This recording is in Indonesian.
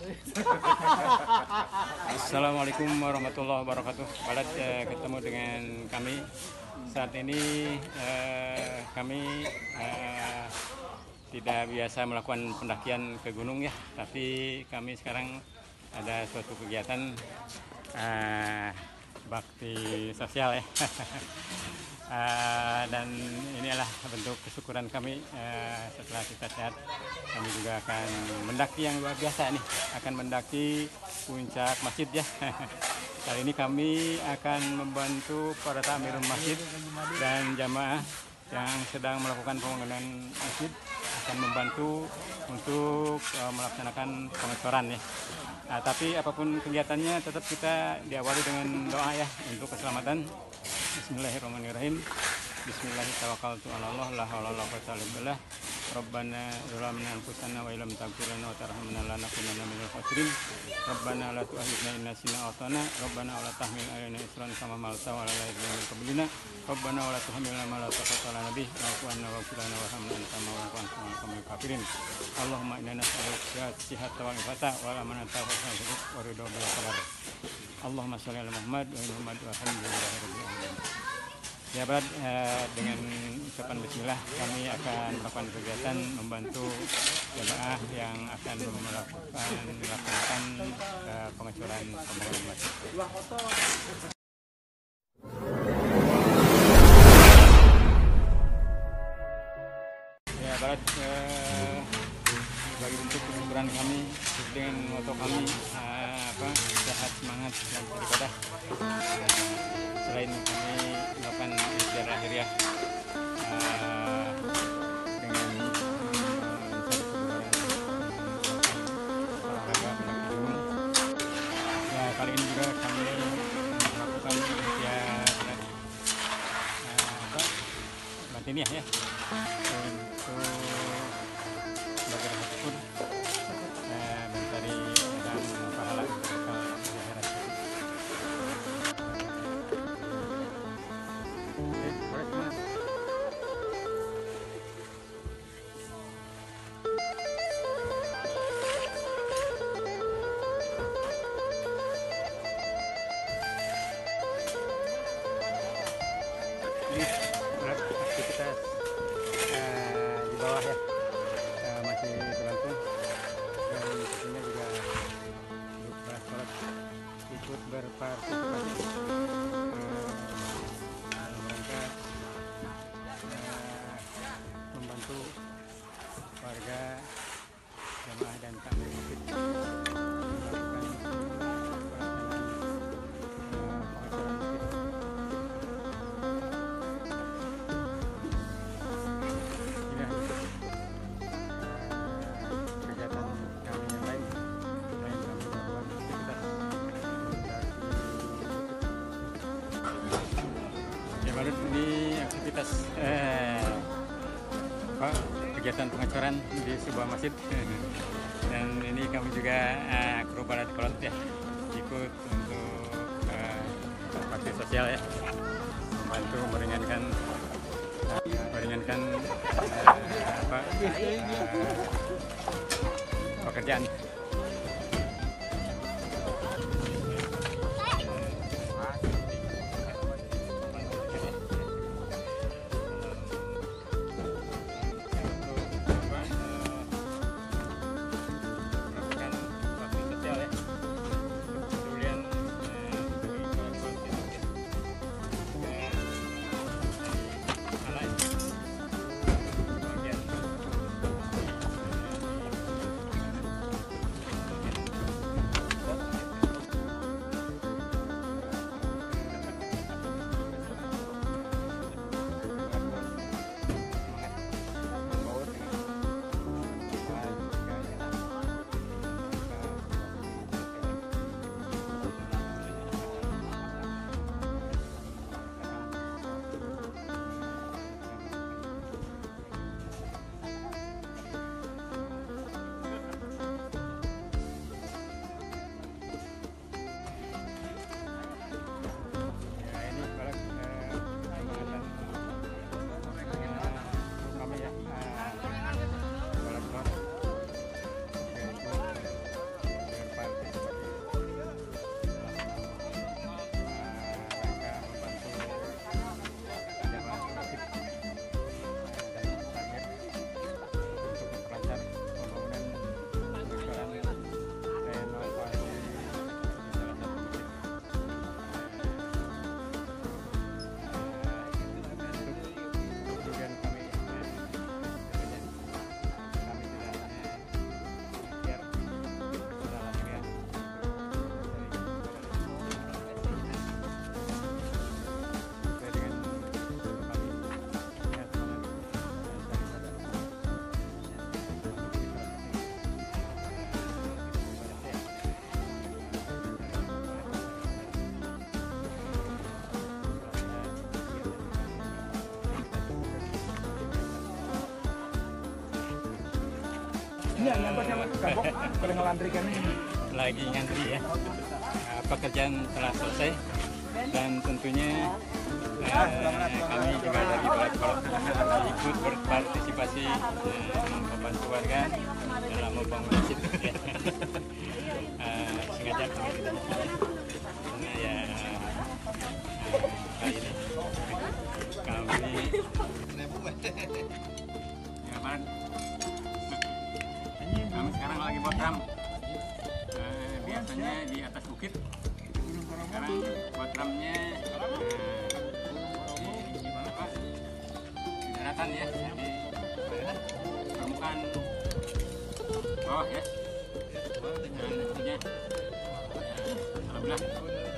Assalamualaikum warahmatullahi wabarakatuh. Balat ketemu dengan kami. Saat ini kami tidak biasa melakukan pendakian ke gunung ya, tapi kami sekarang ada suatu kegiatan bakti sosial ya. Dan inilah bentuk kesyukuran kami setelah kita sehat. Kami juga akan mendaki yang luar biasa nih, akan mendaki puncak masjid ya. Kali ini kami akan membantu para tamirun masjid dan jamaah yang sedang melakukan pembangunan masjid, akan membantu untuk melaksanakan pengecoran ya. Tapi apapun kegiatannya tetap kita diawali dengan doa ya untuk keselamatan. Bismillahirrahmanirrahim. Bismillahirrahmanirrahim. La haula wala quwwata illa billah. Rabbana zalamna anfusana wa illam taghfir lana wa tarhamna lanakunanna minal khasirin. Rabbana la tu'akhidhna in nasina aw akhtana. Rabbana wa la tahmil 'alaina isran kama hamaltahu 'ala alladziina min qablina. Rabbana wa la tuhammilna ma la taqata lana bih. Wa'fu 'anna waghfir lana warhamna anta mawlana wa kafirin. Allahumma inna nas'aluka sihhata wal afiyata wal amanata wa ridha bil qadar. Allahumma shalli 'ala Muhammad wa Muhammad wa alhamdulillahirabbil alamin. Ya Brad, dengan ucapan bismillah kami akan melakukan kegiatan membantu jemaah yang akan melakukan pengecoran pembangunan masjid. Ya Brad, sebagai bentuk kesyukuran kami dengan moto kami sehat, semangat, dan beribadah. Selain kami melakukan ikhtiar lahiriah dengan olahraga mendaki gunung, ya kali ini juga kami melakukan ikhtiar batiniah ya, untuk sebagai rasa syukur mencari dan pahala di akhirat. Ini aktivitas di bawah ya, masih berlangsung, dan tentunya juga grup sholat ikut berpartisipasi dalam rangka membantu warga jamaah dan takmir masjid melakukan pengecoran masjid. Kegiatan kami yang lain kami melakukan aktivitas ya baru ini aktivitas kegiatan pengecoran di sebuah masjid. Dan ini kami juga kru Balat Kolot ya, ikut untuk bakti sosial ya, membantu meringankan pekerjaan. lagi ngantri ya. Pekerjaan telah selesai dan tentunya kami juga dari Balai Kolot ikut berpartisipasi membantu warga dalam membangun masjid. Sengaja kami tidak karena ya kali ini kami sekarang lagi buat ram. Biasanya di atas bukit, sekarang buat ramnya di mana Pak? Di daratan ya, di permukaan bawah ya. Dan tentunya alhamdulillah